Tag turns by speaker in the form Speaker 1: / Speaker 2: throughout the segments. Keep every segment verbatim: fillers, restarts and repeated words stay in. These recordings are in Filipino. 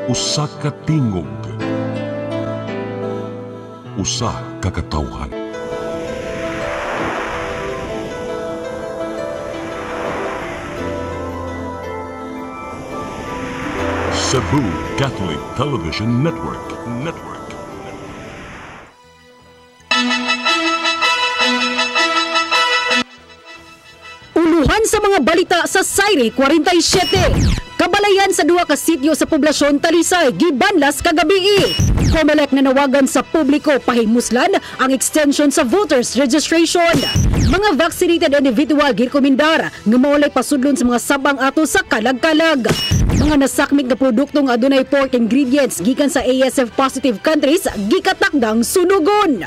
Speaker 1: Usa ka tingog, usa ka katawhan. Cebu Catholic Television Network. Network.
Speaker 2: Uluhan sa mga balita sa SAYRI forty-seven. Kabalayan sa duha ka sityo sa poblasyon Talisay gibanlas kagabi. Comelec na nawagan sa publiko pahimuslan ang extension sa voters registration. Mga vaccinated individual girekomendar nga maulay pasudlon sa mga sabang ato sa kalag-kalag. Mga nasakmit nga produkto nga adunay pork ingredients gikan sa A S F positive countries gikatakdang sunugon.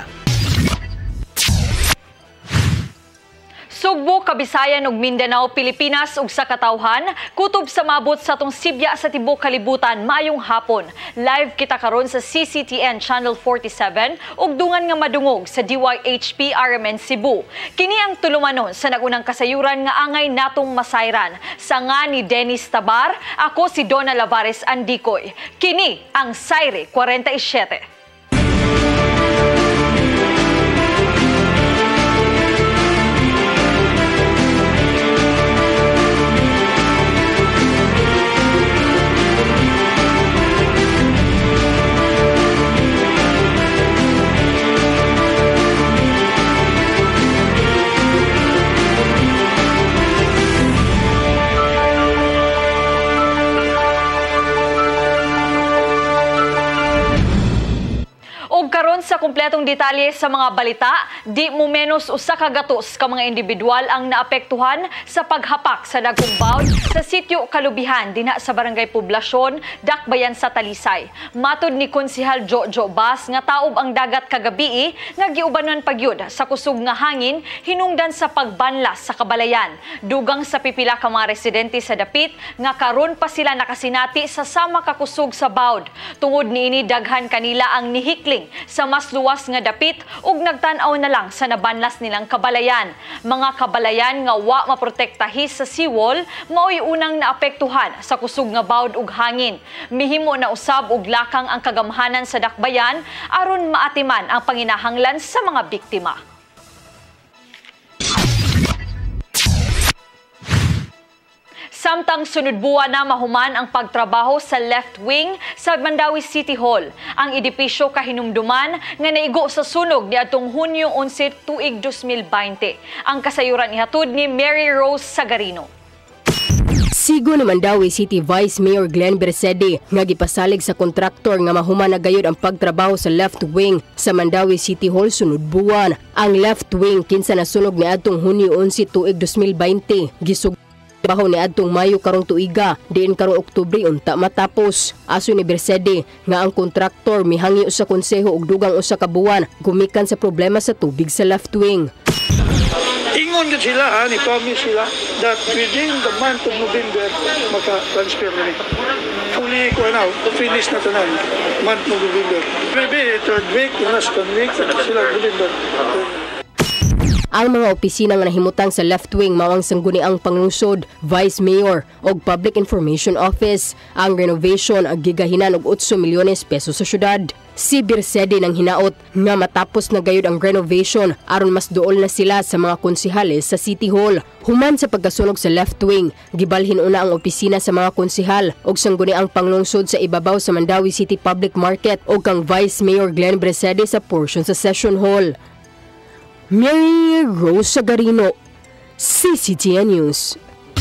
Speaker 3: Sugbo, Kabisayan ug Mindanao, Pilipinas ug sa katawhan, kutob sa mabot sa tong Sibya sa tibok kalibutan maayong hapon. Live kita karon sa C C T N Channel forty-seven ug dungan nga madungog sa D Y H P R M N Cebu. Kini ang tulumanon sa nagunang kasayuran nga angay natong masayran. Sa nga ni Dennis Tabar, ako si Donna Lavares Andikoy. Kini ang SAYRI forty-seven. Karon sa kumpletong detalye sa mga balita, di mo menos usa ka gatos ka mga individual ang naapektuhan sa paghapak sa dagkong bawd sa sitio Kalubihan dinha sa Barangay Poblasyon, Dakbayan sa Talisay. Matud ni Konsehal Jojo Bas nga taob ang dagat kagabi nga giubanon pagyud sa kusog nga hangin hinungdan sa pagbanlas sa kabalayan. Dugang sa pipila ka mga residente sa dapit nga karon pa sila nakasinati sa sama ka kusog sa bawd. Tungod niini daghan kanila ang nihikling sa mas luwas nga dapit ug nagtan-aw na lang sa nabanlas nilang kabalayan. Mga kabalayan nga wa maprotektahi sa seawall mao'y unang naapektuhan sa kusog nga bawd ug hangin. Mihimo na usab og lakang ang kagamhanan sa dakbayan aron maatiman ang panginahanglan sa mga biktima. Samtang sunod buwan na mahuman ang pagtrabaho sa left wing sa Mandawi City Hall. Ang edipisyo kahinumduman nga naigo sa sunog niadtong Hunyo eleven tuig two thousand twenty. Ang kasayuran ihatod ni Mary Rose Sagarino.
Speaker 2: Sigo ni Mandawi City Vice Mayor Glenn Bersede nga gipasalig sa kontraktor nga mahuman na gayud ang pagtrabaho sa left wing sa Mandawi City Hall sunod buwan. Ang left wing kinsa nasunog niadtong Hunyo eleven tuig two thousand twenty. Gisug trabaho ni adtong Mayo karong tuiga, diin karong Oktubre unta matapos. Aso ni Bersede nga ang kontraktor mihangi usa konseho og dugang usa ka buwan gumikan sa problema sa tubig sa left wing.
Speaker 4: Ingon gid sila, ha, ni promise sila that within the month of November maka-transfer nila. Fully ko na, finish na tanan month of November. Maybe third week, last week sila November.
Speaker 2: Ang mga opisina nga nahimutang sa left wing mawang sangguniang panglungsod, Vice Mayor og Public Information Office. Ang renovation ang gigahinan og eight milyones pesos sa syudad. Si Bersede nang hinaot nga matapos na gayud ang renovation aron mas duol na sila sa mga konsehales sa City Hall. Human sa pagkasunog sa left wing, gibalhin una ang opisina sa mga konsehal og sangguniang panglungsod sa ibabaw sa Mandawi City Public Market og kang Vice Mayor Glenn Bersede sa portion sa Session Hall. Mary Rose Sagarino, C C T N News.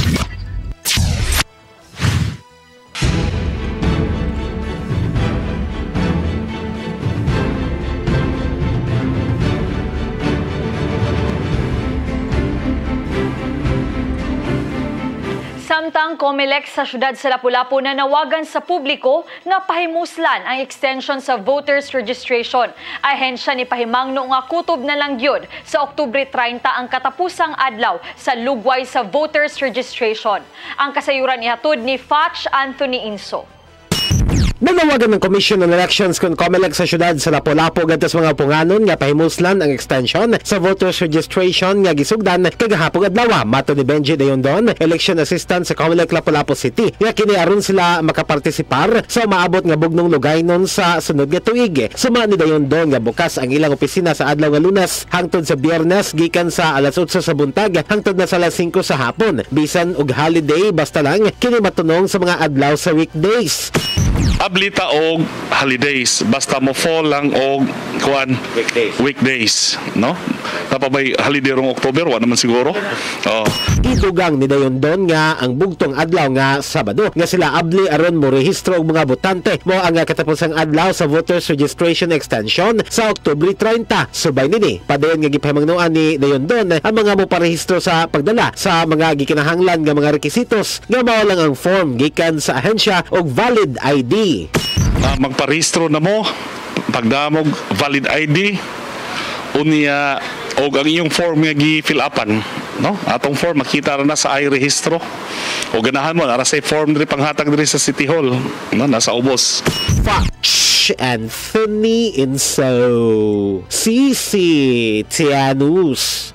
Speaker 3: Samtang Comelec sa syudad sa Lapu-Lapu na nawagan sa publiko nga pahimuslan ang extension sa voters registration. Ahensya ni pahimangno nga kutob na lang gyud sa Oktubre thirty ang katapusang adlaw sa lugway sa voters registration. Ang kasayuran ihatod ni Fatch Anthony Inso.
Speaker 5: Nanawagan ng Commission on Elections kung COMELEC sa syudad sa Lapu-Lapu gadto sa mga punganon nga pahimuslan ang extension sa voters registration nga gisugdan kagahapon adlaw. Mato ni Benji Dayondon, election assistant sa COMELEC Lapu-Lapu City, nga kini aron sila makapartisipar sa maabot nga bugnong lugaynon sa sunod nga tuig. Suma ni Dayondon nga bukas ang ilang opisina sa adlaw nga Lunes hangtod sa Biyernes gikan sa alas otso sa buntag hangtod na sa alas singko sa hapon. Bisan og holiday basta lang kini matunong sa mga adlaw sa weekdays.
Speaker 6: Ablita og holidays basta mo fall lang og kuan weekdays, weekdays no? Napabay holiday rong October wa naman siguro. Oh.
Speaker 5: Idugang ni Dayondon nga ang bugtong adlaw nga Sabado nga sila abli aron mo rehistro og mga botante mo ang katapusang adlaw sa voters registration extension sa Oktubre treinta. Subay nini padayon nga gipahimangnuan ni Dayondon ang mga mo parehistro sa pagdala sa mga gikinahanglan nga mga rekisitos nga mao lang ang form gikan sa ahensya og valid I D.
Speaker 6: Uh, magparehistro na mo pagdamog valid I D unya og ang iyong form nga gi-fill upan, no? Atong form makita ra na sa iRehistro. O ganahan mo ara sa form diri panghatag diri sa City Hall, no? Nasa ubos.
Speaker 5: Fox Anthony Inso. Sisi Tianus.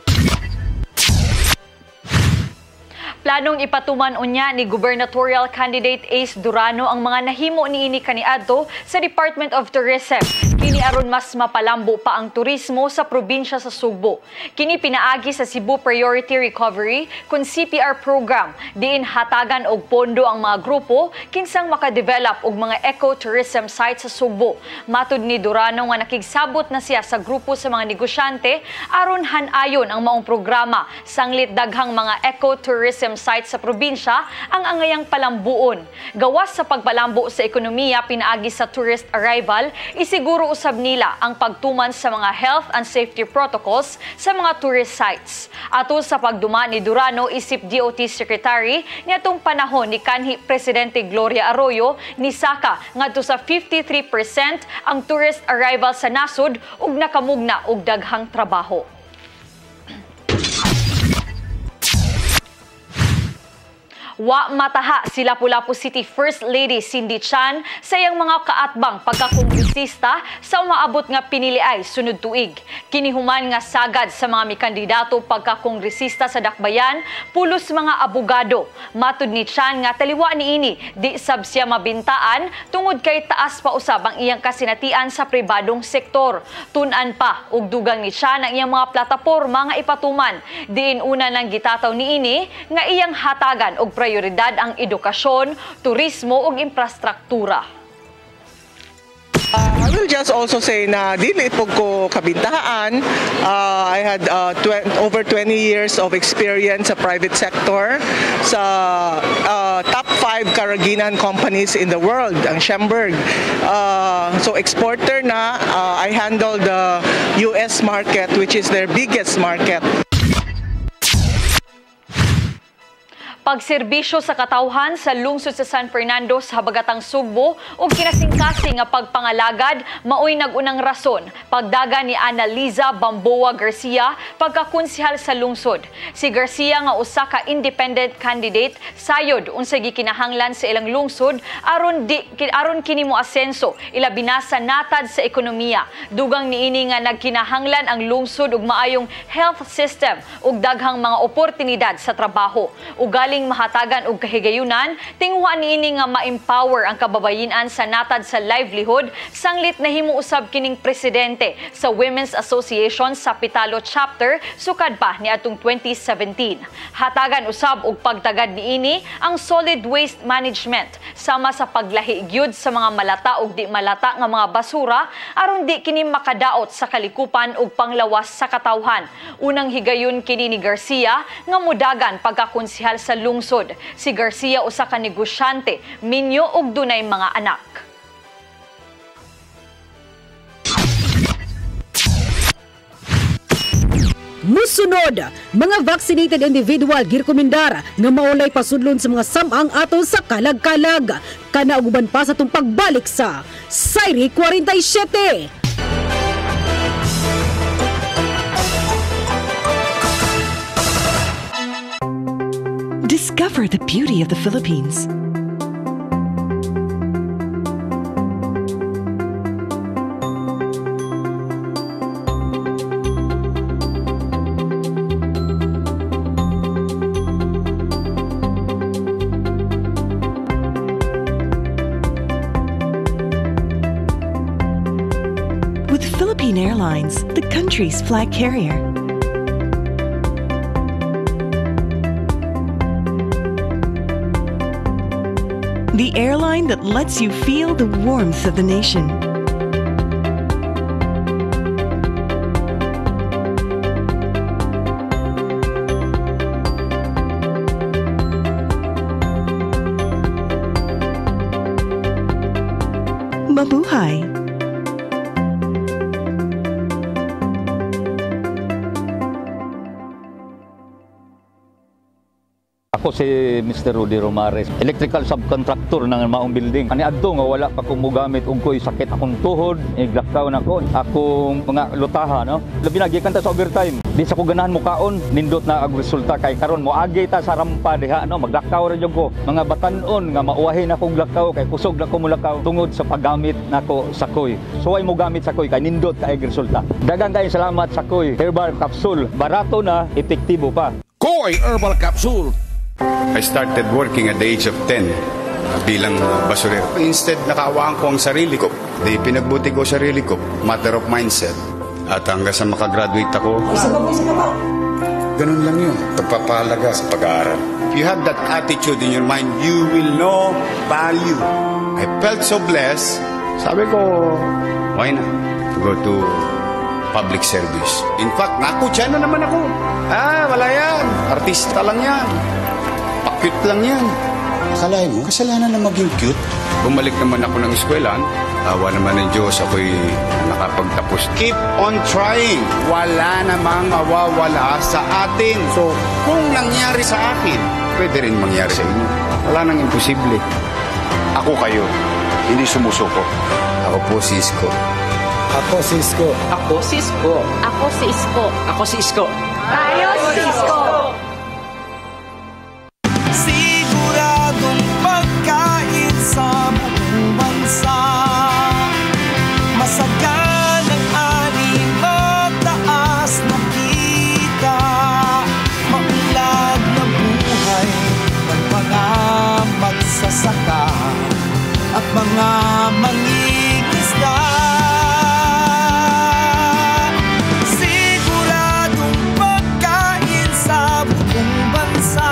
Speaker 3: Planong ipatuman unya ni gubernatorial candidate Ace Durano ang mga nahimo niini kaniadto sa Department of Tourism. Kini aron mas mapalambo pa ang turismo sa probinsya sa Sugbo. Kini pinaagi sa Cebu Priority Recovery kun C P R program diin hatagan og pondo ang mga grupo kinsang makadevelop og mga ecotourism sites sa Sugbo. Matud ni Durano nga nakigsabot na siya sa grupo sa mga negosyante aron han-ayon ang maong programa sanglit daghang mga ecotourism sites sa probinsya ang angayang palambuon. Gawas sa pagpalambo sa ekonomiya pinaagi sa tourist arrival, isiguro usab nila ang pagtuman sa mga health and safety protocols sa mga tourist sites. Ato sa pagduma ni Durano isip D O T Secretary niadtong panahon ni kanhi Presidente Gloria Arroyo ni Saka ngadto sa fifty-three percent ang tourist arrival sa nasod ug nakamugna og daghang trabaho. Wa mataha si Lapu-Lapu City First Lady Cindy Chan sa iyang mga kaatbang pagkakongresista sa umaabot nga piniliay sunod tuig. Kinihuman nga sagad sa mga mikandidato pagkakongresista sa Dakbayan, pulos mga abogado. Matud ni Chan nga taliwa niini di sab siya mabintaan tungod kay taas pa usab ang iyang kasinatian sa pribadong sektor. Tun-an pa ug dugang ni Chan ang iyang mga plataporma nga ipatuman. Diin una nang gitataw niini nga iyang hatagan og prioridad ang edukasyon, turismo ug infrastruktura.
Speaker 7: Uh, I will just also say na dili po ko kabintahaan. Uh, I had uh, tw- over twenty years of experience sa private sector sa uh, top five karaginan companies in the world, ang Schemberg. Uh, so exporter na, uh, I handle the U S market which is their biggest market.
Speaker 3: Pagserbisyo sa katawhan sa lungsod sa San Fernando sa habagatang Sugbo ug kinasingkasing nga pagpangalagad maoy nagunang rason pagdaga ni Analiza Bamboa Garcia pagkakonsehal sa lungsod. Si Garcia nga usa ka independent candidate sayod unsay gikinahanglan sa ilang lungsod aron di aron kini mo asenso ilabi na sa natad sa ekonomiya. Dugang niini nga nagkinahanglan ang lungsod og maayong health system ug daghang mga oportunidad sa trabaho. Ugali mahatagan og kahigayunan, tinguha niini nga ma-empower ang kababayen-an sa natad sa livelihood sanglit nahimo usab kining presidente sa Women's Association sa Pitalo Chapter sukad pa niadtong twenty seventeen. Hatagan usab og pagtagad niini ang solid waste management sama sa paglahi gyud sa mga malata ug di malata nga mga basura aron di kini makadaot sa kalikupan ug panglawas sa katawhan. Unang higayon kini ni Garcia nga mudagan pagkakonsehal sa lungsod. Si Garcia usa ka negosyante, minyo ug dunay mga anak.
Speaker 8: Musunod, mga vaccinated individual girekomendar nga maulay pasudlon sa mga samang ato sa kalag-kalag. Kana og uban pa sa tong pagbalik sa SAYRI forty-seven.
Speaker 9: Discover the beauty of the Philippines. Philippine Airlines, the country's flag carrier. The airline that lets you feel the warmth of the nation. Mabuhay!
Speaker 10: Ako si Mister Rudy Romares, electrical subcontractor ng maong building. Ani adto nga wala pa kong mugamit ug ko'y sakit akong tuhod, iglakaw na ko. Akong mga lutaha, no? Labi na gikan ta sa overtime. Di sa ko ganahan mo kaon, nindot na ang resulta kay karon mo agi ta sa rampa diha, no? Maglakaw ra jud ko. Mga batan-on nga mauwahin akong lakaw kay kusog na ko mulakaw tungod sa paggamit nako sa koy. So ay mo gamit sa koy kay nindot kay resulta. Daghang kay salamat sa koy herbal capsule. Barato na, epektibo pa.
Speaker 11: Koy Herbal Capsule. I started working at the age of ten bilang basurero. Instead, nakaawaan ko ang sarili ko. Di pinagbuti ko sarili ko. Matter of mindset. At hanggang sa makagraduate ako, ganun lang yun. Pagpapahalaga sa pag-aaral. If you have that attitude in your mind, you will know value. I felt so blessed. Sabi ko, why not to go to public service? In fact, nakutya na naman ako. Ah, wala yan. Artista lang yan. Cute lang yan. Akalain mo, kasalanan na maging cute. Bumalik naman ako ng eskwelahan. Awa naman ng Diyos, ako'y nakapagtapos. Keep on trying. Wala namang mawawala sa atin. So, kung nangyari sa akin, pwede rin mangyari sa inyo. Wala nang imposible. Ako kayo, hindi sumusuko. Ako po si Isko.
Speaker 12: Ako si Isko.
Speaker 13: Ako si Isko.
Speaker 14: Ako si Isko.
Speaker 13: Ako si Isko.
Speaker 14: Tayo si Isko.
Speaker 15: Sa buong bansa, masagan ang ani, mataas na kita, maunlad na buhay ng mga magsasaka at mga mangingisda. Siguradong pagkain sa buong bansa.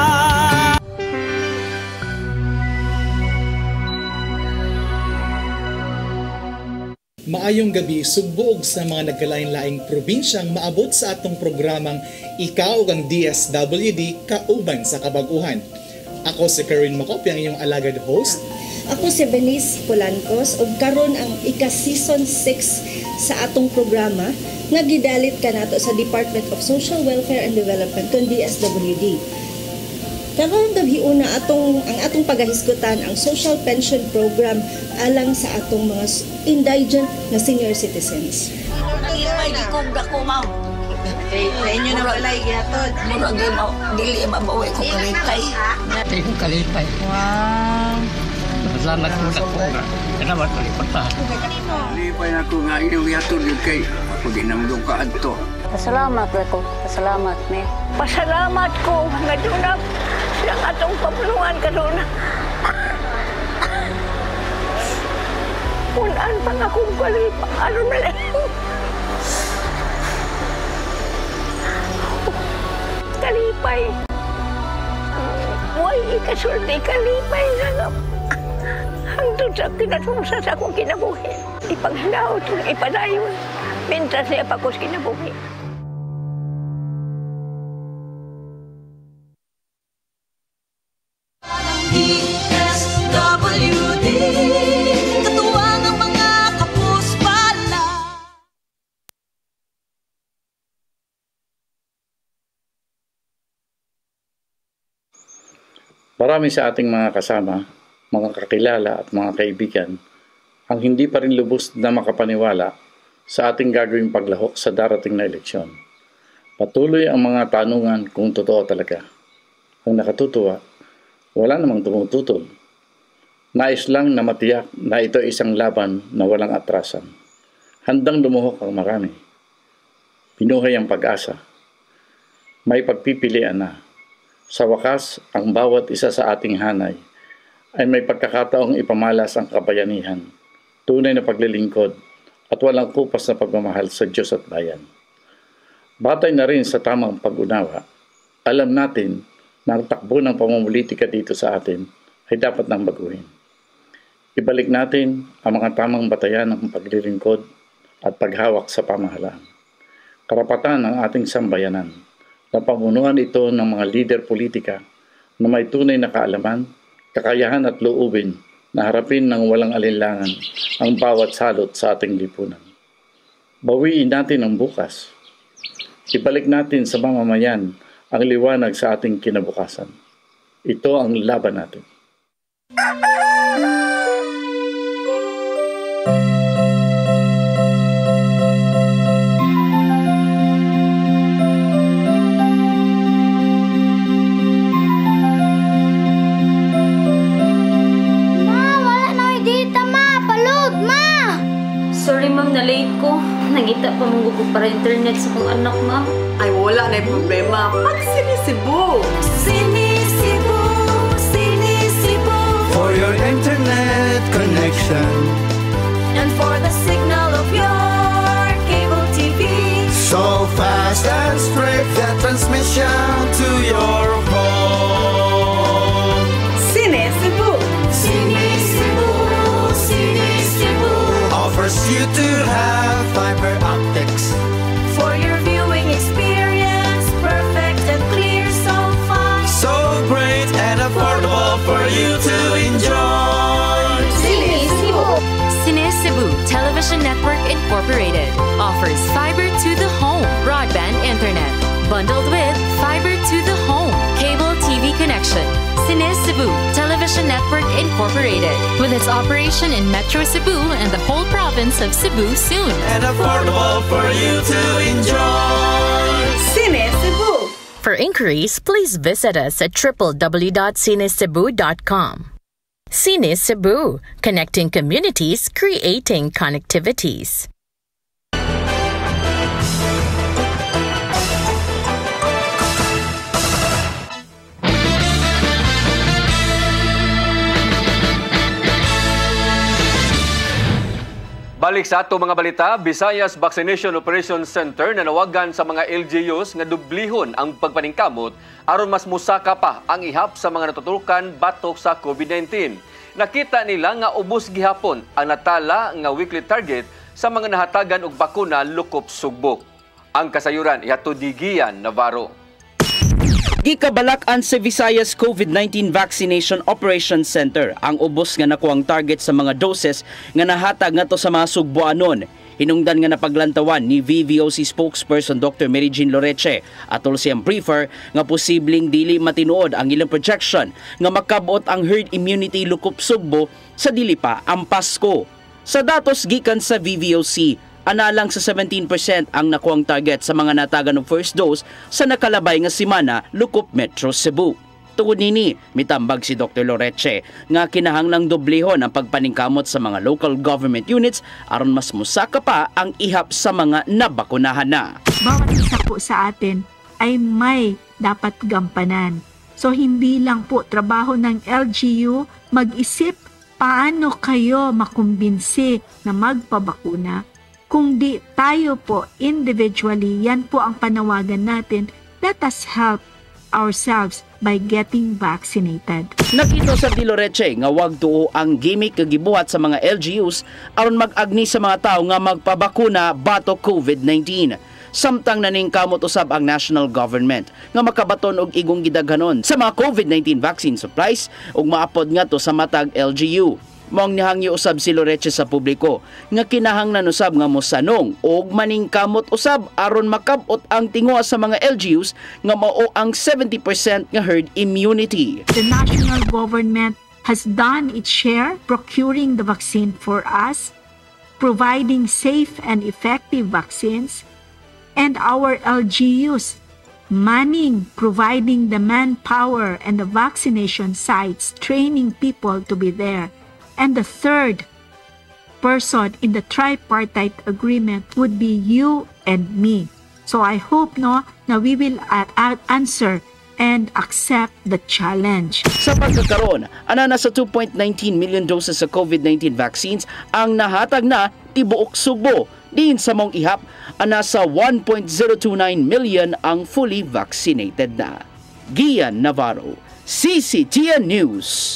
Speaker 16: Maayong gabi, sugbog sa mga nagkalain-laing probinsyang maabot sa atong programang Ikaw ang D S W D Kauban sa Kabaguhan. Ako si Karen Macop, ang iyong alagad host.
Speaker 17: Ako si Venice Polancos, ug karon ang ika-season six sa atong programa nga gidalit kanato sa Department of Social Welfare and Development kon D S W D. Karon gabhiuna atong ang atong pagahisgutan ang social pension program alang sa atong mga indigent na senior citizens.
Speaker 14: Kalipay di kong dako ma'am. Sa inyo na walay gyatod. Murag di mo dili mabawi ko kalipay.
Speaker 13: Dili ko kalipay. Wow. Salamat po na po. Salamat po pa.
Speaker 18: Kalipay na ko nga inyong gyatod yun kay ako din naman ka adto.
Speaker 14: Pasalamat ko. Pasalamat ni.
Speaker 19: Pasalamat ko nga dunap silang atong pamulungan karon. Unan pa nga kong kalipa. Ano na lang. Kalipay. Huwag ikasulti kalipay na nga. Hangtod sa kinatungsa sa akong kinabuhi. Ipanghanao ito na ipadayon. Mintas niya pa ko sa kinabuhi.
Speaker 15: D S W D katuwang ang mga kapuspala.
Speaker 20: Marami sa ating mga kasama, mga kakilala at mga kaibigan ang hindi pa rin lubos na makapaniwala sa ating gagawing paglahok sa darating na eleksyon. Patuloy ang mga tanungan kung totoo talaga. Ang nakatutuwa, wala namang tumututol. Nais lang na matiyak na ito ay isang laban na walang atrasan. Handang lumuhok ang marami. Pinuhay ang pag-asa. May pagpipilian na. Sa wakas, ang bawat isa sa ating hanay ay may pagkakataong ipamalas ang kabayanihan, tunay na paglilingkod at walang kupas na pagmamahal sa Diyos at bayan. Batay na rin sa tamang pag-unawa, alam natin na ang takbo ng pamumulitika dito sa atin ay dapat nang baguhin. Ibalik natin ang mga tamang batayan ng paglilingkod at paghawak sa pamahalaan. Karapatan ng ating sambayanan na pamunuan ito ng mga lider politika na may tunay na kaalaman, kakayahan at loobin na harapin ng walang alinlangan ang bawat salot sa ating lipunan. Bawiin natin ang bukas. Ibalik natin sa mamamayan ang liwanag sa ating kinabukasan. Ito ang laban natin.
Speaker 21: Sorry ma'am, na-late ko. Nangita pa mong gusto para internet sa kong anak ma'am.
Speaker 22: Ay wala na yung problema. Pag sinisibo.
Speaker 15: Sinisibo, sinisibo.
Speaker 23: For your internet connection.
Speaker 15: And for the signal of your cable T V.
Speaker 23: So fast and straight that transmission to your home.
Speaker 22: Sinisibo.
Speaker 15: Sinisibo, sinisibo.
Speaker 23: Offers you to have fiber optics.
Speaker 15: For your viewing experience, perfect and clear, so fast.
Speaker 23: So great and affordable for you to enjoy.
Speaker 15: Sinisibo.
Speaker 24: Cebu Television Network Incorporated offers fiber to the home broadband internet bundled with fiber to the home cable T V connection. Cebu Television Network Incorporated with its operation in Metro Cebu and the whole province of Cebu soon.
Speaker 23: And affordable for you to enjoy.
Speaker 22: Cebu.
Speaker 24: For inquiries, please visit us at w w w dot cinecebu dot com. Cine Cebu, connecting communities, creating connectivities.
Speaker 25: Balik sa ato mga balita, Visayas Vaccination Operation Center nanawagan sa mga L G Us nga dublihon ang pagpaningkamot aron mas musaka pa ang ihap sa mga natutukan batok sa COVID nineteen. Nakita nila nga ubos gihapon ang natala nga weekly target sa mga nahatagan og bakuna lukop sugbok. Ang kasayuran ihatod ni Gian Navarro.
Speaker 26: Gikabalak-an sa Visayas COVID nineteen Vaccination Operation Center ang ubos nga nakuang target sa mga doses nga nahatag ngadto sa mga sugboanon. Hinungdan nga napaglantawan ni V V O C spokesperson Doctor Mary Jean Loreche atol siyang briefer nga posibleng dili matinuod ang ilang projection nga makabot ang herd immunity lukop sugbo sa dili pa ang Pasko. Sa datos gikan sa V V O C, analang sa seventeen percent ang nakuang target sa mga natagan ng first dose sa nakalabay nga semana lukop Metro Cebu. Tungod nini, mitambag si Doctor Loreche nga kinahanglang doblehon ang pagpaningkamot sa mga local government units aron mas musaka pa ang ihap sa mga nabakunahan na.
Speaker 27: Bawat isa po sa atin ay may dapat gampanan. So hindi lang po trabaho ng L G U mag-isip paano kayo makumbinsi na magpabakuna. Kung di tayo po individually, yan po ang panawagan natin, let us help ourselves by getting vaccinated.
Speaker 26: Nakita sa Di Loreche nga wag tuo ang gimmick nga gibuhat sa mga L G Us aron mag-agni sa mga tao nga magpabakuna batok COVID nineteen. Samtang naningkamot usab ang national government nga makabaton og igong gidaghanon sa mga COVID nineteen vaccine supplies ug maapod ngadto sa matag L G U. Mong nihangyo usab si Loreche sa publiko nga kinahanglan usab nga mosanong og maningkamot usab aron makabot ang tinguha sa mga L G Us nga mao ang seventy percent nga herd immunity.
Speaker 27: The national government has done its share procuring the vaccine for us, providing safe and effective vaccines, and our L G Us manning, providing the manpower and the vaccination sites, training people to be there. And the third person in the tripartite agreement would be you and me. So I hope no na we will uh, answer and accept the challenge.
Speaker 26: Sa pagkakaroon, ana na sa two point one nine million doses sa COVID nineteen vaccines ang nahatag na tibuok Sugbo. Diin sa mong ihap, ana sa one point zero two nine million ang fully vaccinated na. Gian Navarro, C C T N News.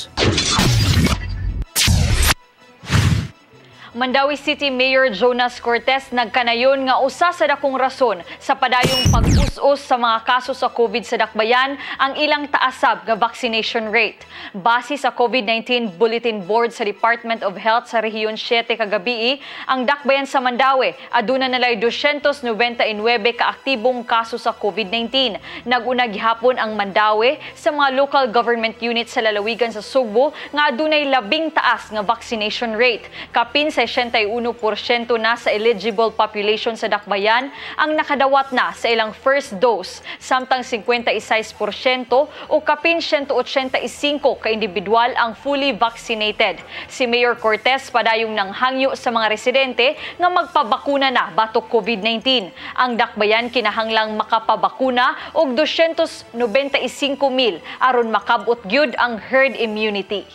Speaker 1: Mandawi City Mayor Jonas Cortez nagkanayon nga usa sa dakong rason sa padayong pag-us-us sa mga kaso sa COVID sa dakbayan ang ilang taasab nga vaccination rate. Base sa COVID nineteen Bulletin Board sa Department of Health sa Rehiyon seven kagabi, ang dakbayan sa Mandawi aduna nalay two hundred ninety-nine ka-aktibong kaso sa COVID nineteen. Nag-una gihapon ang Mandawi sa mga local government units sa lalawigan sa Sugbo nga adunay labing taas nga vaccination rate. Kapin sa sixty-one percent na sa eligible population sa dakbayan ang nakadawat na sa ilang first dose, samtang fifty-six percent o kapin one hundred eighty-five ka individual ang fully vaccinated. Si Mayor Cortez padayong nanghangyo sa mga residente nga magpabakuna na batok COVID nineteen. Ang dakbayan kinahanglang makapabakuna og two hundred ninety-five mil aron makabot gyud ang herd immunity.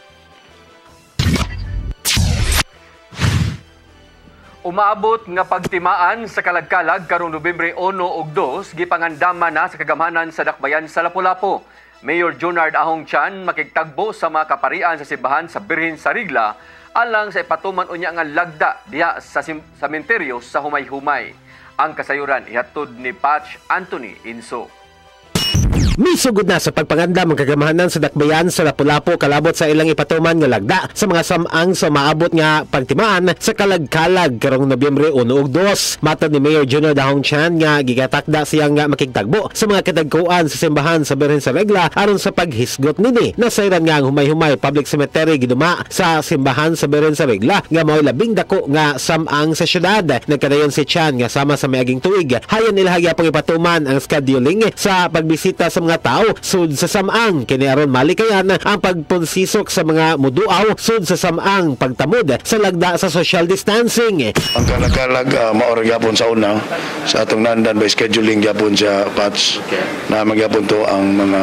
Speaker 25: Umaabot nga pagtimaan sa kalagkalag karong Nobyembre one ug two gipangandama na sa kagamhanan sa dakbayan sa Lapu-Lapu. Mayor Junard Ahong Chan makigtagbo sa mga kaparian sa simbahan sa Birhen sa Rigla alang sa ipatuman unya nga lagda diha sa sementeryo sa Humay-Humay. Ang kasayuran ihatod ni Patch Anthony Inso.
Speaker 2: Misugod na sa pagpangandam ang kagamahanan sa dakbayan sa Lapu-Lapu kalabot sa ilang ipatuman nga lagda sa mga samang sa maabot nga pagtimaan sa kalagkalag karong Nobyembre one ug two. Matod ni Mayor Junard Ahong Chan nga gigatakda siya nga makigtagbo sa mga kadagkuan sa simbahan sa Birhen sa Regla aron sa paghisgot nini. Nasayran nga ang Humay-Humay Public Cemetery giduma sa simbahan sa Birhen sa Regla nga mao'y labing dako nga samang sa syudad. Nagkadayon si Chan nga sama sa miaging tuig. Hayan ilahagya pang ipatuman ang scheduling sa pagbisita sa mga tao sud sa samang. Kini aron malikayan ang pagpunsisok sa mga muduaw sud sa samang pagtamod sa lagda sa social distancing.
Speaker 3: Ang kalagkalag uh, maorag yapon sa una sa atong nandan by scheduling yapon sa patch na magyapon to ang mga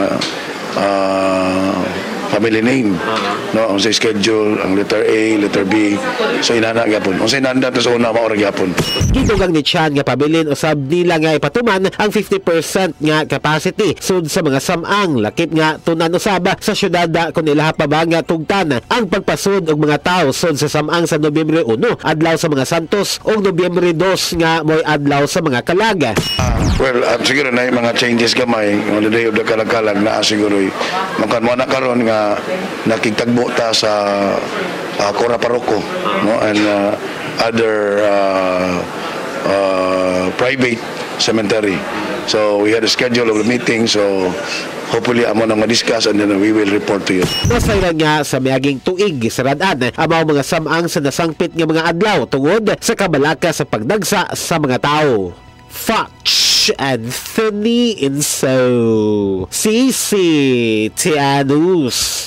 Speaker 3: uh, family name, no, ang say schedule, ang letter A, letter B, so inana gyapon. Ang say nanda to sa una maorag gyapon.
Speaker 2: Gidugang ni Chan nga pabilin usab nila nga ipatuman ang fifty percent nga capacity sud sa mga samang lakip nga tunan usab sa syudad kun ilaha pa ba nga tugtan ang pagpasud og mga tawo sud sa samang sa Nobyembre one adlaw sa mga Santos ug Nobyembre two nga moy adlaw sa mga Kalaga.
Speaker 3: Uh, well, uh, siguro na yung mga changes gamay on the day of the Kalagkalag na siguro makan mo na karon nga nakigtagbo ta sa uh, Cora Paroko, no, and uh, other uh, uh, private cemetery. So we had a schedule of the meeting, so hopefully amo nang ma-discuss and then we will report to you.
Speaker 2: Nasayran nga sa miaging tuig saradan ang mga samang sa nasangpit nga mga adlaw tungod sa kabalaka sa pagdagsa sa mga tao. Fox Anthony Inso, C C T N News.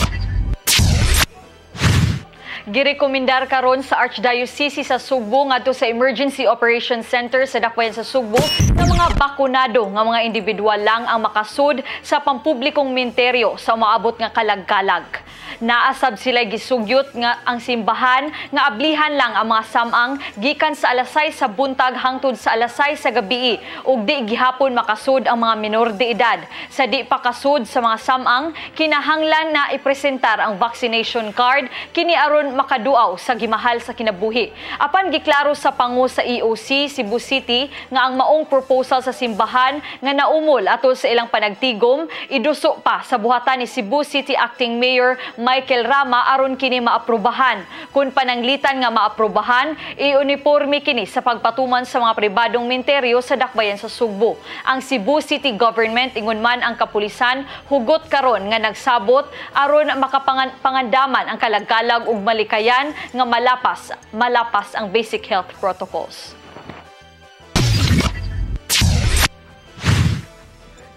Speaker 1: Girekomendar karon sa Archdiocese sa Sugbo ngadto sa Emergency Operations Center sa dakbayan sa Sugbo nga mga bakunado nga mga individual lang ang makasud sa pampublikong menteryo sa umaabot nga kalagkalag. Naasab sila gisugyot nga ang simbahan nga ablihan lang ang mga samang gikan sa alasay sa buntag hangtod sa alasay sa gabii ug di gihapon makasud ang mga minor de edad. Sa di pa kasud sa mga samang kinahanglan na ipresentar ang vaccination card kini aron makaduaw sa gimahal sa kinabuhi. Apan giklaro sa pangu sa E O C Cebu City nga ang maong proposal sa simbahan nga naumol atol sa ilang panagtigom iduso pa sa buhatan ni Cebu City Acting Mayor Michael Rama aron kini maaprubahan. Kung pananglitan nga maaprubahan, iuniforme kini sa pagpatuman sa mga pribadong menteryo sa dakbayan sa Sugbo. Ang Cebu City Government ingon man ang kapulisan hugot karon nga nagsabot aron makapangandaman ang kalagkalag ug malikayan nga malapas malapas ang basic health protocols.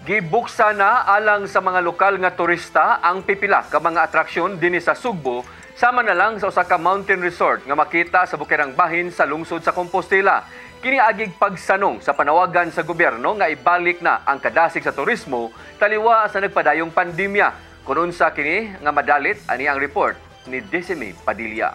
Speaker 1: Gibuksa na alang sa mga lokal nga turista ang pipila ka mga atraksyon dinhi sa Sugbo
Speaker 25: Sama na lang sa usa ka mountain resort nga makita sa bukirang bahin sa lungsod sa Compostela. Kini agig pagsanong sa panawagan sa gobyerno nga ibalik na ang kadasig sa turismo taliwa sa nagpadayong pandemya. Kung unsa kini nga madalit ani ang report ni Desime Padilla.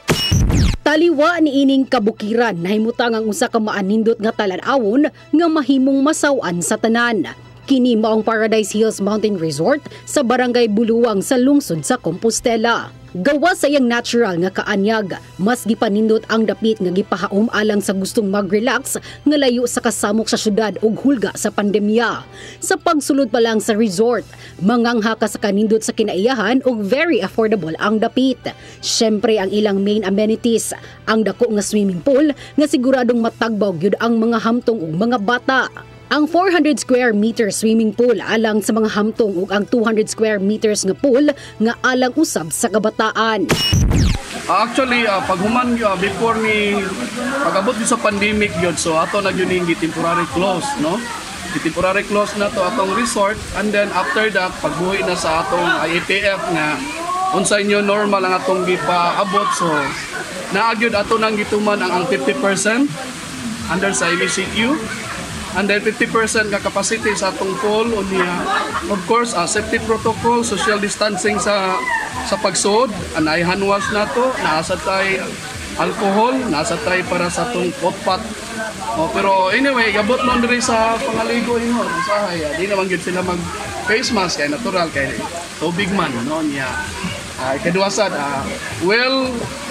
Speaker 4: Taliwa ni ining kabukiran nahimutang ang usa ka maanindot nga talan-awon nga mahimong masawan sa tanan. Kini mao ang Paradise Hills Mountain Resort sa Barangay Buluwang sa lungsod sa Compostela. Gawa sa iyang natural nga kaanyag, mas gipanindot ang dapit nga gipahaom alang sa gustong mag-relax nga layo sa kasamok sa syudad ug hulga sa pandemya. Sa pagsulod pa lang sa resort, mangangha ka sa kanindot sa kinaiyahan ug very affordable ang dapit. Syempre ang ilang main amenities, ang dako nga swimming pool nga siguradong matagbaw gyud ang mga hamtong ug mga bata. Ang four hundred square meter swimming pool alang sa mga hamtong ug ang two hundred square meters nga pool nga alang usab sa kabataan.
Speaker 5: Uh, actually, uh, pag human uh, before ni pag-abot sa pandemic yun, so ato na yun yung temporary close, no? Temporary close na to atong resort, and then after that, pagbuhi na sa atong I A T F nga unsay new normal ang atong gipaabot, so naagyod ato nang gituman ang, ang fifty percent under sa M C Q. And then fifty percent nga capacity sa atong pool unya. Of course, uh, safety protocol, social distancing sa sa pagsuod, anay hand wash na to, naasa tay alcohol, naasa tay para sa atong potpat. Oh, pero anyway, gabot nun diri sa pangaligo ingon, usahay, uh, di naman gyud sila mag face mask kay natural kay tubig man no niya. Uh, ikaduwasad, uh, well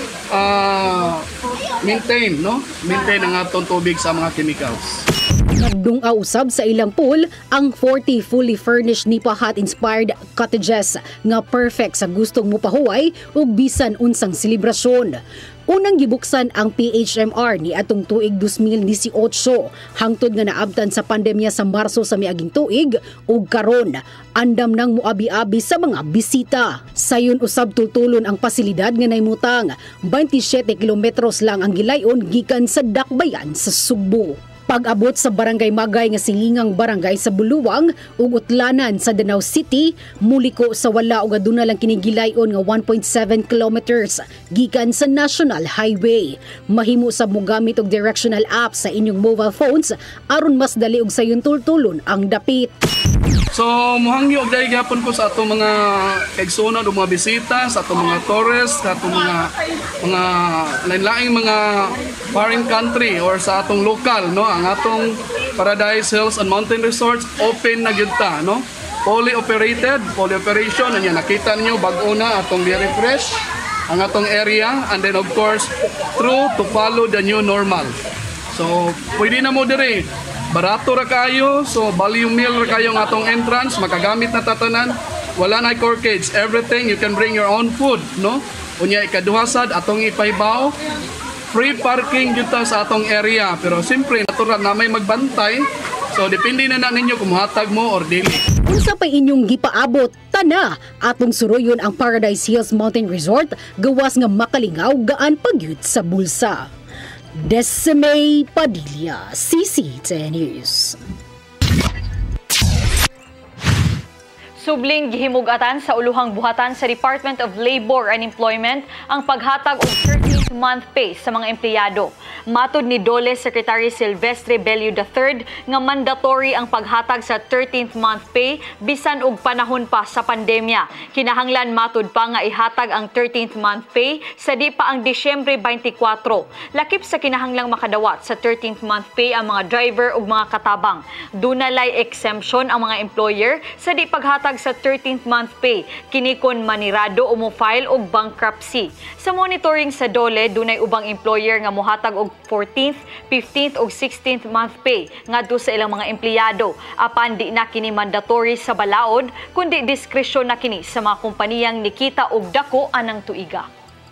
Speaker 5: uh, maintain no, maintain ang atong tubig sa mga chemicals.
Speaker 4: Nagdungaw usab sa ilang pool ang forty fully furnished Nipahat-inspired cottages nga perfect sa gustong mopahuway ug bisan unsang selebrasyon. Unang gibuksan ang P H M R ni atong tuig two thousand eighteen hangtod nga naabtan sa pandemya sa Marso sa miaging tuig ug karon andam nang muabi-abi sa mga bisita. Sayon usab tultulon ang pasilidad nga naymutang twenty-seven kilometros lang ang gilayon gikan sa dakbayan sa Sugbo. Pag-abot sa Barangay Magay nga silingang barangay sa Buluwang ug utlanan sa Danau City, muliko sa wala ug aduna lang kinigilayon nga one point seven kilometers gikan sa National Highway. Mahimo sa mogamit og directional app sa inyong mobile phones aron mas dali og sayon tultulon ang dapit.
Speaker 5: So, muhangyo og dahil gapon ko sa atong mga kaigsunan o mga bisita, sa atong mga tourists, sa atong mga mga lain-laing mga foreign country or sa atong local, no? Ang atong Paradise Hills and Mountain Resorts open na gyud ta, no? Fully operated, fully operation, anya nakita niyo bag-o na atong refresh ang atong area, and then of course true to follow the new normal. So, pwede na mo diri. Barato ra kayo, so value meal ra kayo ng atong entrance, makagamit na tatanan, wala na corkage, everything, you can bring your own food, no? Unya ikaduhasad, atong ipaybaw, free parking dito sa atong area, pero siyempre, natural na may magbantay, so depende na na ninyo kung hatag mo or dili.
Speaker 4: Unsa pa inyong gipaabot, tana, atong suruyon ang Paradise Hills Mountain Resort, gawas nga makalingaw gaan pagyud sa bulsa. Desime Padilla, C C ten News.
Speaker 1: Subling gihimugatan sa uluhang buhatan sa Department of Labor and Employment ang paghatag og thirteenth month pay sa mga empleyado. Matud ni Dole Secretary Silvestre Bello the third nga mandatory ang paghatag sa thirteenth month pay bisan og panahon pa sa pandemya. Kinahanglan matud pa nga ihatag ang thirteenth month pay sa di pa ang Disyembre twenty-four. Lakip sa kinahanglang makadawat sa thirteenth month pay ang mga driver ug mga katabang. Dunalay exemption ang mga employer sa di paghatag sa thirteenth month pay kini kon manirado o mo-file og bankruptcy. Sa monitoring sa Dole, dunay ubang employer nga mohatag og fourteenth, fifteenth ug sixteenth month pay ngadto sa ilang mga empleyado. Apan di na kini mandatory sa balaod kundi diskresyon na kini sa mga kompaniyang nikita og dako anang tuiga.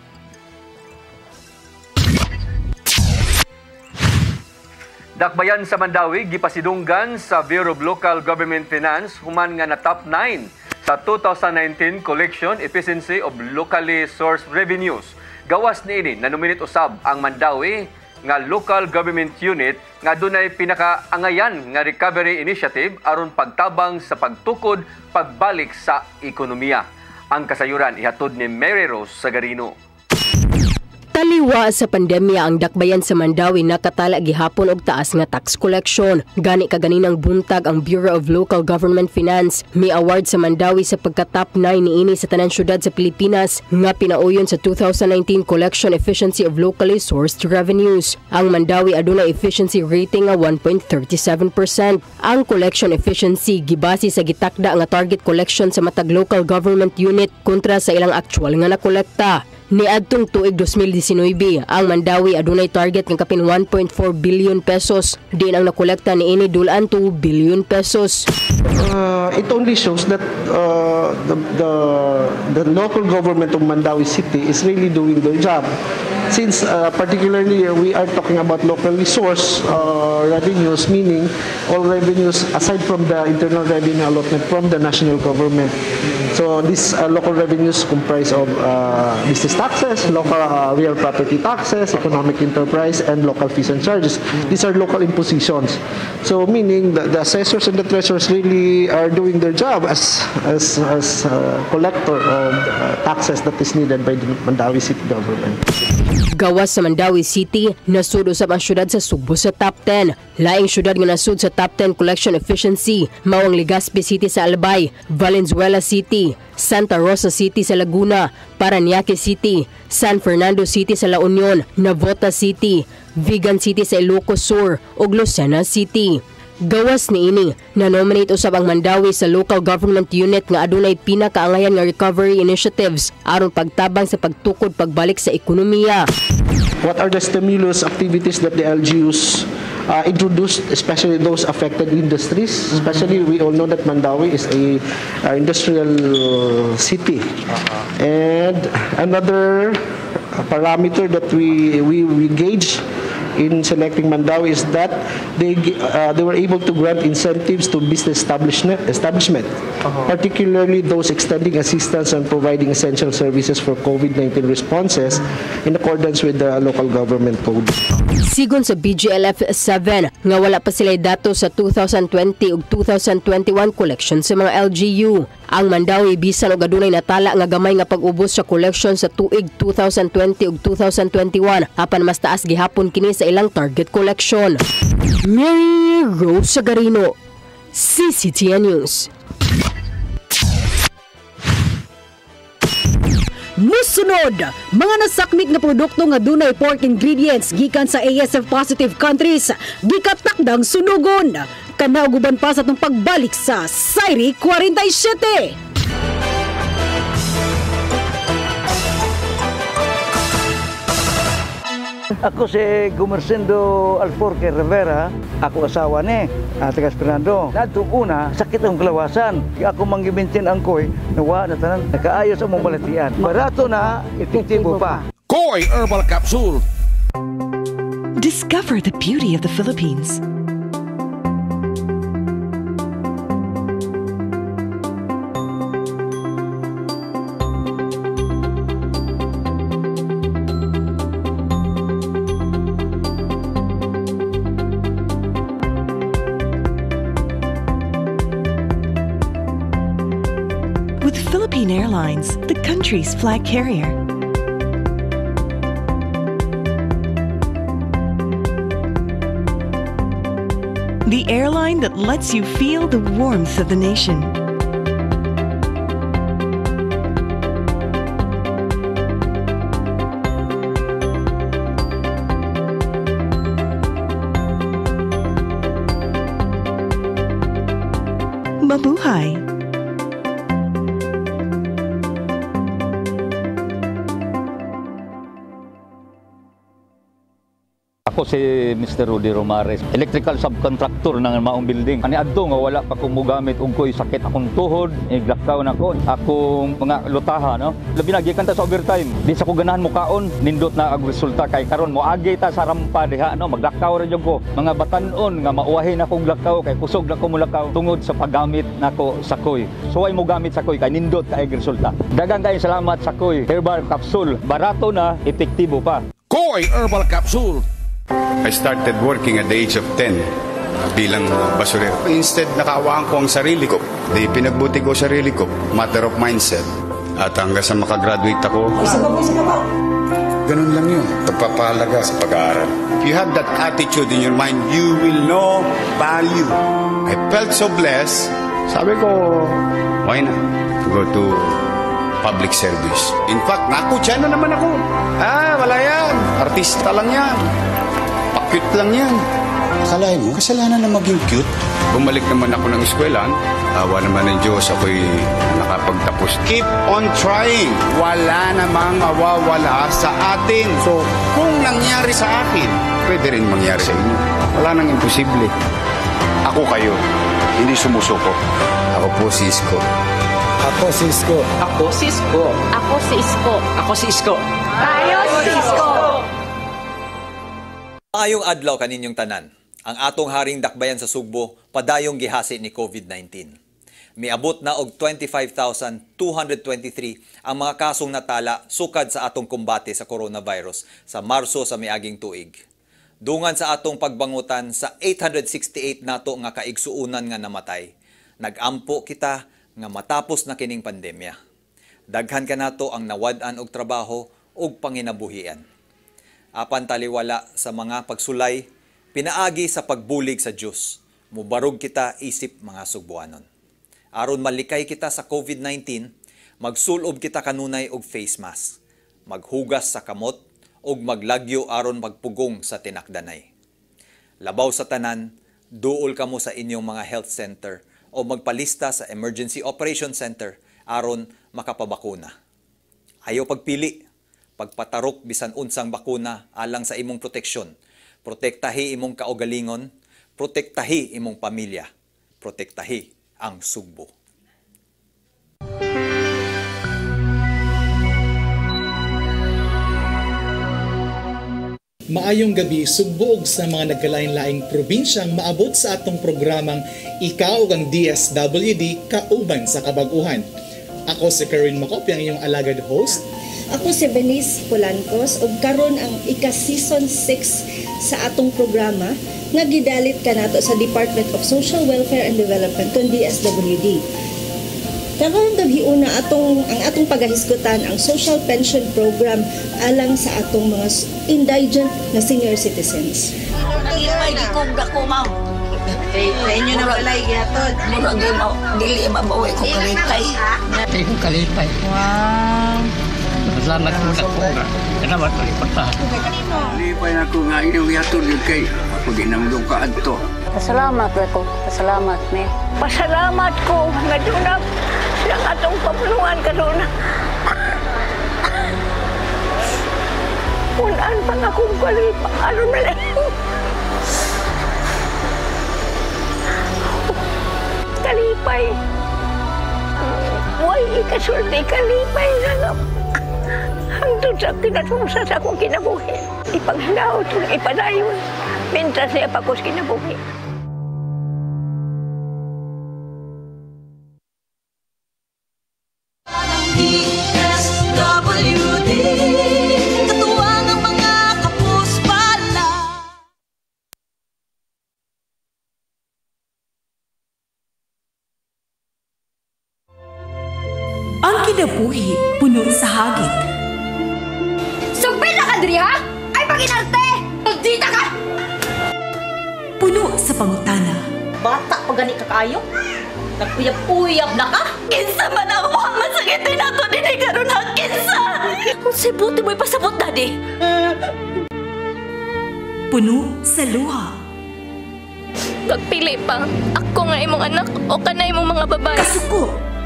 Speaker 25: Dakbayan sa Mandawi, gipasidunggan sa Bureau of Local Government Finance human nga na top nine sa two thousand nineteen Collection Efficiency of Locally Sourced Revenues. Gawas niini nanominate usab ang Mandawi nga local government unit nga dunay pinakaangayan nga recovery initiative aron pagtabang sa pagtukod pagbalik sa ekonomiya. Ang kasayuran ihatod ni Mary Rose Sagarino.
Speaker 6: Taliwa sa pandemya ang dakbayan sa Mandawi nakatala gihapon og taas nga tax collection. Gani kaganinang buntag ang Bureau of Local Government Finance may award sa Mandawi sa pagka-top nine niini sa tanan syudad sa Pilipinas nga pinauyon sa two thousand nineteen Collection Efficiency of Locally Sourced Revenues. Ang Mandawi aduna efficiency rating nga one point three seven percent. Ang collection efficiency gibase sa gitakda nga target collection sa matag local government unit kontra sa ilang actual nga nakolekta. Niadtong tuig twenty nineteen, ang Mandawi adunay target ng kapin one point four billion pesos. Din ang nakolekta niini dulan two billion pesos.
Speaker 7: Uh, it only shows that uh, the, the the local government of Mandawi City is really doing their job. Since uh, particularly uh, we are talking about locally sourced uh, revenues, meaning all revenues aside from the internal revenue allotment from the national government. So these uh, local revenues comprise of uh, business taxes, local uh, real property taxes, economic enterprise, and local fees and charges. These are local impositions. So meaning the, the assessors and the treasurers really are doing their job as as as uh, collector of uh, taxes that is needed by the Mandawi City government.
Speaker 6: Gawas sa Mandawi City, nasud usab ang syudad sa Subo sa top ten. Laing syudad nga nasud sa top ten collection efficiency mao ang Legazpi City sa Albay, Valenzuela City, Santa Rosa City sa Laguna, Parañaque City, San Fernando City sa La Union, Navota City, Vigan City sa Ilocos Sur ug Lucena City. Gawas niini, na-nominate usab ang Mandawi sa local government unit nga adunay pinakaangayan nga recovery initiatives aron pagtabang sa pagtukod pagbalik sa ekonomiya.
Speaker 7: What are the stimulus activities that the L G Us uh, introduced, especially those affected industries? Especially we all know that Mandawi is a uh, industrial city. And another parameter that we we, we gauge in selecting Mandawi is that they uh, they were able to grant incentives to business establishment, establishment uh-huh. particularly those extending assistance and providing essential services for COVID nineteen responses in accordance with the local government code.
Speaker 6: Sigon sa B G L F seven nga wala pa sila dato sa two thousand twenty ug two thousand twenty-one collection sa mga L G U. Ang Mandawi bisan og adunay natala nga gamay nga pag-ubos sa collection sa tuig two thousand twenty ug two thousand twenty-one apan mas taas gihapon kini sa ilang target collection. Mary Rose Sagarino, C C T N News.
Speaker 4: Musunod, mga nasakmit nga produkto nga dunay pork ingredients gikan sa A S F positive countries gikatakdang sunugon. Kanauguban pa sa itong pagbalik sa SAYRI forty-seven.
Speaker 8: Ako si Gumersindo Alforque Rivera, ako asawa ni Atigas Fernando. Nadto una, sakit ang kalawasan. Ako manggibintin ang koy, nawa na tanan, nakaayos ang mong balatian. Barato na, epektibo pa.
Speaker 9: Koy Herbal Capsule.
Speaker 10: Discover the beauty of the Philippines. With Philippine Airlines, the country's flag carrier. The airline that lets you feel the warmth of the nation. Mabuhay!
Speaker 11: Ako si Mister Rudy Romares, electrical subcontractor ng maong building. Ani adto nga wala pa kong mugamit ug ko'y sakit akong tuhod, iglakaw na ko. Akong mga lutaha, no? Labi na gikan ta sa overtime. Di sa ko ganahan mo kaon, nindot na ang resulta kay karon mo agi ta sa rampa diha, no? Maglakaw ra jud ko. Mga batan-on nga mauwahi na kong lakaw kay kusog na ko mulakaw tungod sa paggamit nako sa koy. So ay mo gamit sa koy kay nindot kay resulta. Daghang kay salamat sa koy Herbal Capsule. Barato na, epektibo pa.
Speaker 9: Koy Herbal Capsule.
Speaker 12: I started working at the age of ten bilang basurero. Instead, nakawaan ko ang sarili ko. Di pinagbuti ko sarili ko. Matter of mindset. At hanggang sa makagraduate ako, ganun lang yun. Pagpapahalaga sa pag-aaral. If you have that attitude in your mind, you will know value. I felt so blessed. Sabi ko, why not to go to public service? In fact, nakutya na naman ako. Ah, wala yan. Artista lang yan. Pa-cute lang yan. Akalain mo, kasalanan na maging cute. Bumalik naman ako ng eskwelahan. Awa naman ng Diyos, ako'y nakapagtapos. Keep on trying. Wala namang mawawala sa atin. So, kung nangyari sa akin, pwede rin mangyari sa inyo. Wala nang imposible. Ako kayo, hindi sumusuko. Ako po si Isko.
Speaker 13: Ako si Isko.
Speaker 14: Ako si Isko.
Speaker 21: Ako si Isko.
Speaker 14: Ako si Isko.
Speaker 21: Tayo si Isko.
Speaker 16: Maayong adlaw kaninyong tanan. Ang atong haring dakbayan sa Sugbo, padayong gihasi ni COVID nineteen. Miabot na og twenty-five thousand two hundred twenty-three ang mga kasong natala sukad sa atong kumbate sa coronavirus sa Marso sa miaging tuig. Dungan sa atong pagbangutan sa eight hundred sixty-eight nato nga kaigsuunan nga namatay. Nagampo kita nga matapos na kining pandemya. Daghan ka nato ang nawad-an og trabaho ug panginabuhian. Apan taliwala sa mga pagsulay, pinaagi sa pagbulig sa Diyos, mubarog kita isip mga Sugbuanon. Aron malikay kita sa COVID nineteen, magsulob kita kanunay og face mask, maghugas sa kamot, ug maglagyo aron magpugong sa tinakdanay. Labaw sa tanan, duol kamo sa inyong mga health center o magpalista sa Emergency Operation Center aron makapabakuna. Ayaw pagpili, pagpatarok bisan unsang bakuna alang sa imong proteksyon. Protektahi imong kaugalingon, protektahi imong pamilya, protektahi ang Sugbo.
Speaker 17: Maayong gabi, sugbog sa mga nagkalain-laing probinsyang maabot sa atong programang Ikaw ug ang D S W D kauban sa kabaguhan. Ako si Karen Macop, ang iyong alagad host.
Speaker 18: Ako si Benice Polancos ug karon ang ika-season six sa atong programa nga gidalit kanato sa Department of Social Welfare and Development kon D S W D. Karong gabi una atong ang atong pagahisgutan ang social pension program alang sa atong mga indigent na senior citizens.
Speaker 22: Ay di ko dako ma'am. Eh, inyo na walay gyatod.
Speaker 19: Murag di mo dili mabawi ko kalipay. Dili ko kalipay. Wow. Salamat po na po nga. Salamat po lipat pa.
Speaker 20: Kalipay na ko nga inyong yatod yun kay ako din ang dukaan to.
Speaker 21: Pasalamat ko. Pasalamat me.
Speaker 22: Pasalamat ko nga doon silang atong papulungan ka doon. Unan pa nga kong kalipay. Ano na lang. Kalipay. Huwag ikasulti kalipay na nga. Hangtod sa kinatungsa sa akong kinabuhi. Ipaghanao ito, ipadayon. Mintas niya pa ko sa kinabuhi.
Speaker 15: D S W D katuwang ang mga kapuspala.
Speaker 28: Ang kinabuhi puno sa hagit.
Speaker 22: Sugpil na ka, Dri, ha? Ay, paginarte! Pagdita ka!
Speaker 28: Puno sa pangutana.
Speaker 22: Bata pa gani ka kayo? Nagpuyab-puyab na ka?
Speaker 21: Kinsa man ang mga masakitin nato din ay karon ha, kinsa! Kung si buti mo'y pasabot, Daddy.
Speaker 28: Puno sa luha.
Speaker 21: Pagpili pa, ako nga imong anak o kana imong mga babae.
Speaker 28: Kasuko.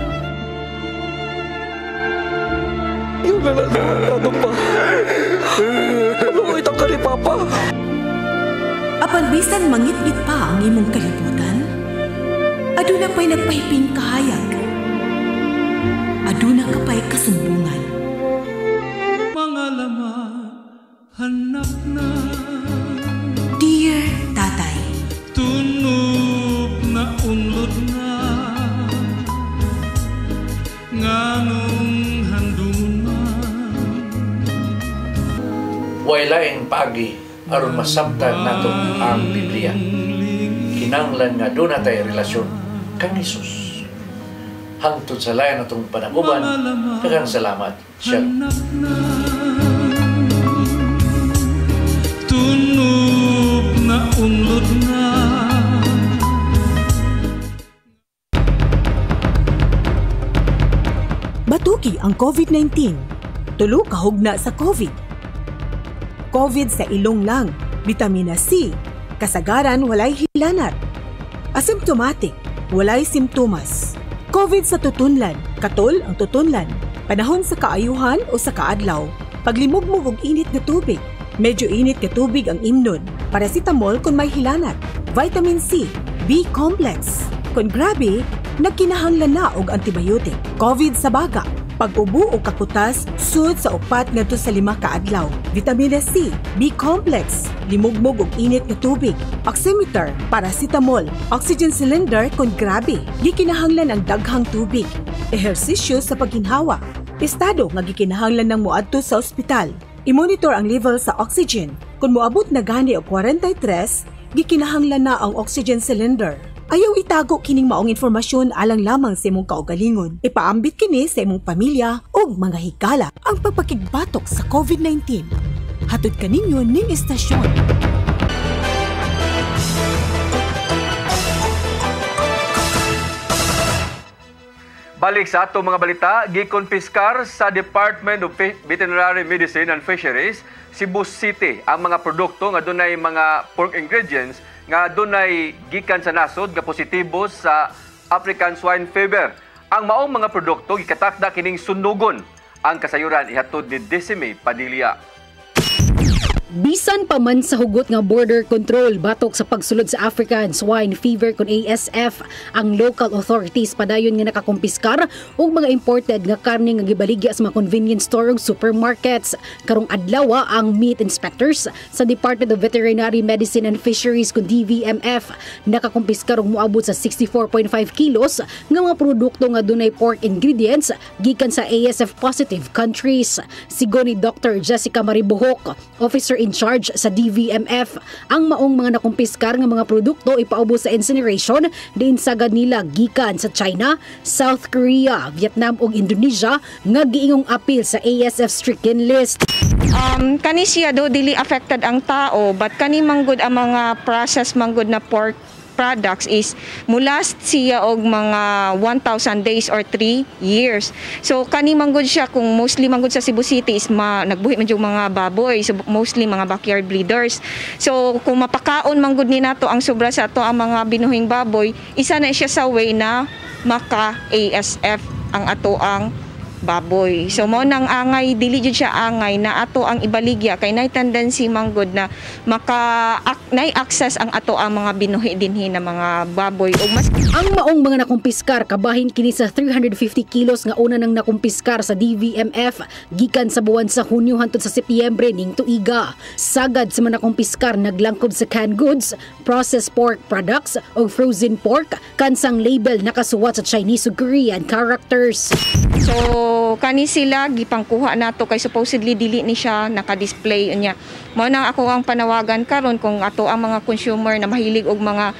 Speaker 14: Yung nananado pa. Ano ko itang kalipapa?
Speaker 28: Apan bisan mangit-ngit pa ang imong kalibutan, aduna pa'y nagpahiping kahayag. Aduna ka pa'y kasumbungan.
Speaker 29: Mga laman, hanap na.
Speaker 28: Dear Tatay,
Speaker 29: tunog na unlod na. Nganong handungan
Speaker 30: wailaing pagi aron masabtan nato ang Biblia. Kinanglan nga doon natay relasyon kang Hesus. hangtod sa layan atong panaguban. Daghang salamat. Shalom.
Speaker 29: Tunog na unlod na.
Speaker 28: Batuki ang COVID nineteen. Tulo kahugna sa COVID. COVID sa ilong lang, vitamina C, kasagaran walay hilanat. Asymptomatic, walay simptomas. COVID sa tutunlan, katol ang tutunlan. Panahon sa kaayuhan o sa kaadlaw, paglimugmog og init na tubig. Medyo init na tubig ang imnon. Paracetamol kung may hilanat. Vitamin C, B-complex. Kung grabe, nagkinahanglan na og antibiotic. COVID sa baga, pag-ubo o kakutas, sud sa upat ngadto sa lima ka adlaw. Vitamina C, B-complex, limugmog og init nga tubig, oximeter, paracetamol, oxygen cylinder kung grabe, gikinahanglan ang daghang tubig. Ehersisyo sa pagginhawa, estado nga gikinahanglan ng moadto sa ospital. I-monitor ang level sa oxygen. Kung moabot na gani og forty-three, gikinahanglan na ang oxygen cylinder. Ayaw itago kining maong informasyon alang lamang sa imong kaugalingon. Ipaambit kini sa imong pamilya o mga higala ang pagpakigbatok sa COVID nineteen. Hatod kaninyo ning istasyon.
Speaker 1: Balik sa ato mga balita, gikonpiskar sa Department of Veterinary Medicine and Fisheries, Cebu City ang mga produkto nga dunay mga pork ingredients nga dunay gikan sa nasod nga positibo sa African swine fever. Ang maong mga produkto gikatakda kining sundugon. Ang kasayuran ihatod ni Decime Padilla.
Speaker 4: Bisan pa man sa hugot nga border control batok sa pagsulod sa African swine fever kun A S F, ang local authorities padayon nga nakakumpiskar og mga imported nga karne nga gibaligya sa mga convenience store ug supermarkets. Karong adlaw ang meat inspectors sa Department of Veterinary Medicine and Fisheries kun D V M F nakakumpiskar og moabot sa sixty-four point five kilos nga mga produkto nga dunay pork ingredients gikan sa A S F positive countries. Sigon ni Doctor Jessica Maribuhok, officer in charge sa D V M F, ang maong mga nakumpiskar nga mga produkto ipaubos sa incineration diin sagad nila gikan sa China, South Korea, Vietnam ug Indonesia nga giingong apil sa A S F stricken list.
Speaker 2: Um, kani siya do dili affected ang tao, but kani manggod ang mga processed manggod na pork products is mula siya og mga one thousand days or three years. So kani manggod siya kung mostly manggod sa Cebu City is ma, nagbuhi man yung mga baboy, so mostly mga backyard breeders. So kung mapakaon manggod ni nato ang sobra sa ato ang mga binuhing baboy, isa na siya sa way na maka A S F ang ato ang baboy. So mo nang angay dili jud siya angay na ato ang ibaligya kay nay tendency manggod na maka ak, nay access ang ato ang mga binuhi dinhi na mga baboy ug mas
Speaker 4: ang maong mga nakumpiskar kabahin kini sa three hundred fifty kilos nga una nang nakumpiskar sa D V M F gikan sa buwan sa Hunyo hangtod sa Setyembre ning tuiga. Sagad sa mga nakumpiskar naglangkob sa canned goods, processed pork products ug frozen pork kansang label nakasuwat sa Chinese ug Korean characters.
Speaker 2: So kani sila gipangkuha nato kay supposedly dili ni siya naka-display niya. Mao nang ako ang panawagan karon kung ato ang mga consumer na mahilig og mga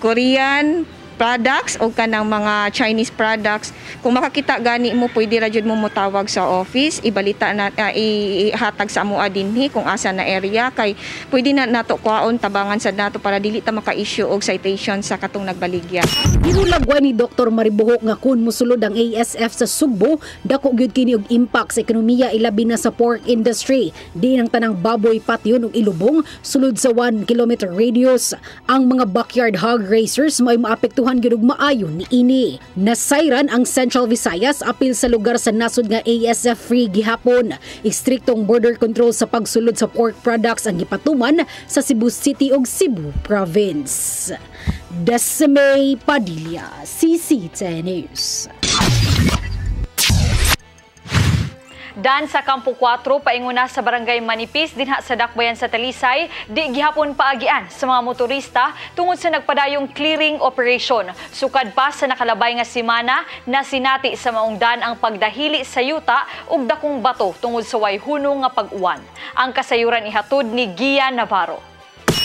Speaker 2: Korean products o kanang mga Chinese products, kung makakita gani mo pwede ra jud mo motawag sa office, ibalita na uh, ihatag sa amoa dinhi kung asa na area kay pwede na nato kuhaon tabangan sad nato para dili ta maka-issue og citation sa katong nagbaligya.
Speaker 4: Ginulagwan ni Doktor Maribuhok nga kun mosulod ang A S F sa Sugbo, dako gyud kini og impact sa ekonomiya ilabi na sa pork industry. Di ang tanang baboy patyon ug ilubong sulod sa one kilometer radius. Ang mga backyard hog raisers may maapektuhan gyud og maayo ni ini. Nasayran ang Central Visayas apil sa lugar sa nasod nga A S F free gihapon. Istriktong border control sa pagsulod sa pork products ang gipatuman sa Cebu City ug Cebu Province. Decime Padilla, C C T N News.
Speaker 3: Dan sa Kampo four painguna sa Barangay Manipis dinha sa Dakbayan sa Talisay, di gihapon paagian sa mga motorista tungod sa nagpadayong clearing operation. Sukad pa sa nakalabay nga semana na sinati sa maong dan ang pagdahili sa yuta ug dakong bato tungod sa way hunong nga pag-uwan. Ang kasayuran ihatod ni Gia Navarro.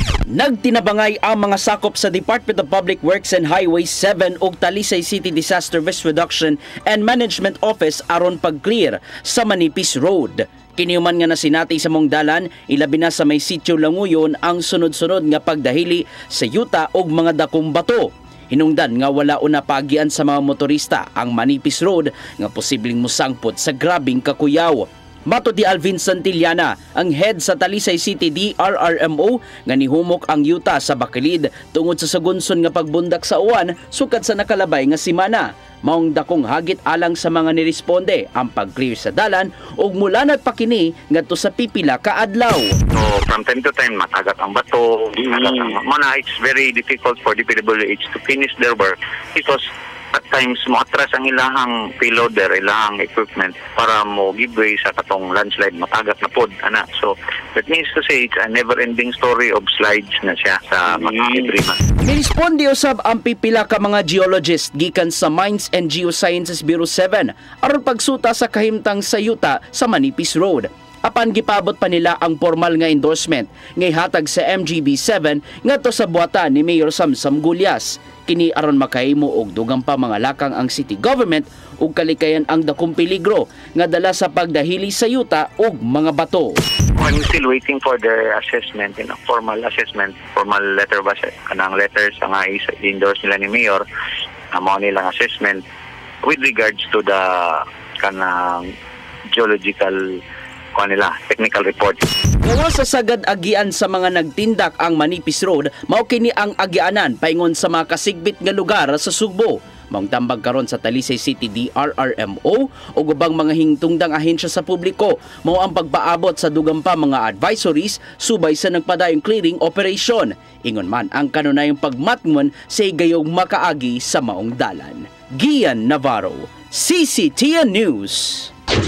Speaker 5: Nagtinabangay ang mga sakop sa Department of Public Works and Highways seven ug Talisay City Disaster Risk Reduction and Management Office aron pag-clear sa Manipis Road. Kiniuman nga na sinati sa mong dalan, ilabi na sa may sitio Languyon ang sunod-sunod nga pagdahili sa yuta ug mga dakong bato. Hinungdan nga wala una pagian sa mga motorista ang Manipis Road nga posibleng musangpot sa grabing kakuyaw. Mato di Alvin Santillana, ang head sa Talisay City D R R M O, nga nihumok ang yuta sa Bakilid tungod sa sagunson nga pagbundak sa uwan sukad sa nakalabay nga simana. Maong dakong hagit alang sa mga niresponde ang pag-clear sa dalan ug mulanat pa kini ngadto sa pipila ka adlaw.
Speaker 6: So from time to time matagat ang bato, matagat ang mana, it's very difficult for the P W H to finish their work because at times mo atras ang ilahang payloader, ilahang equipment para mo give way sa katong landslide, matagat na pod ana. So that means to say it's a never-ending story of slides na siya sa mga debris.
Speaker 5: Niresponde usab ang pipila ka mga geologist gikan sa Mines and Geosciences Bureau seven aron pagsuta sa kahimtang sayuta sa Manipis Road. Apan gipabot pa nila ang formal nga endorsement nga ihatag sa M G B seven ngadto sa buhatan ni Mayor Samsam Gulyas. Kini aron makahimo og dugang pa mga lakang ang city government ug kalikayan ang dakong peligro nga dala sa pagdahili sa yuta ug mga bato.
Speaker 6: I'm still waiting for the assessment, you know, formal assessment, formal letter ba kanang letters nga i-endorse nila ni Mayor, amo nilang assessment with regards to the kanang geological kanila technical report.
Speaker 5: Ngawa sa sagad agian sa mga nagtindak ang Manipis Road, mao kini ang agianan paingon sa mga kasigbit nga lugar sa Sugbo. Maong tambag karon sa Talisay City D R R M O o ubang mga hingtungdang ahensya sa publiko, mao ang pagpaabot sa dugang pa mga advisories subay sa nagpadayong clearing operation. Ingon man ang kanunayang pagmatngon sa higayong makaagi sa maong dalan. Gian Navarro, C C T N News.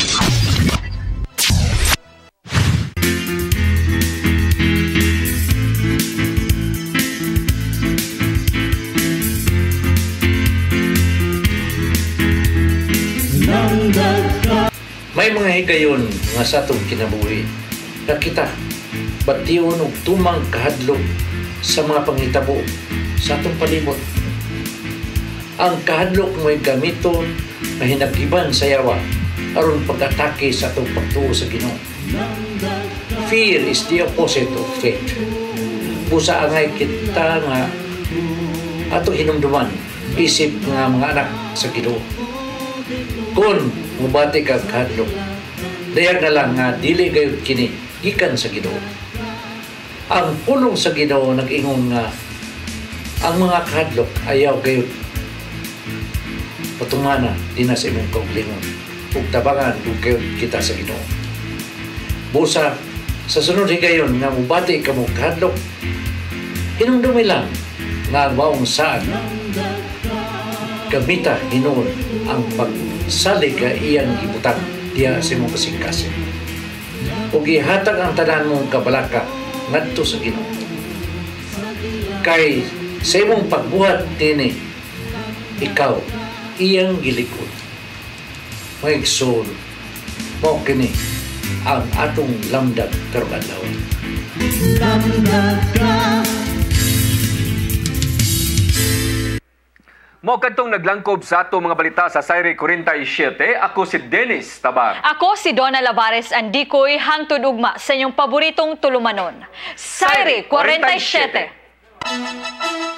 Speaker 30: May mga higayon nga sa atong kinabuhi na kita batiyon og tumang kahadlok sa mga pangitabo sa atong palibot. Ang kahadlok mo'y gamiton na hinagiban sa yawa aron pag-atake sa atong pagtuo sa Ginoo. Fear is the opposite of faith. Busa angay kita nga ato hinumduman isip nga mga anak sa Ginoo. Kung mubati ka kahadlok, dayag na lang nga dili gayud kini gikan sa Ginoo. Ang pulong sa Ginoo nag-ingon nga ang mga kahadlok ayaw gayud patungana di na sa imong kaugalingon ug tabangan ug gayud kita sa Ginoo. Busa sa sunod higayon nga mubati ka mo kahadlok, hinumdumi lang nga maong saan gamita hinuon ang pagsalig ka iyang ibutang diya sa imong kasing-kasing. Ug ihatag ang tanan mong kabalaka ngadto sa Ginoo. Kay sa imong pagbuhat dinhi, ikaw iyang gilikod. Maigsoon mo kini ang atong lamdag karong adlaw. Lamdag ka.
Speaker 1: Mo kadtong naglangkob sa ato mga balita sa SAYRI forty-seven, ako si Dennis Tabar.
Speaker 3: Ako si Donna Lavares Andikoy, hangtod ugma sa inyong paboritong tulumanon. SAYRI forty-seven.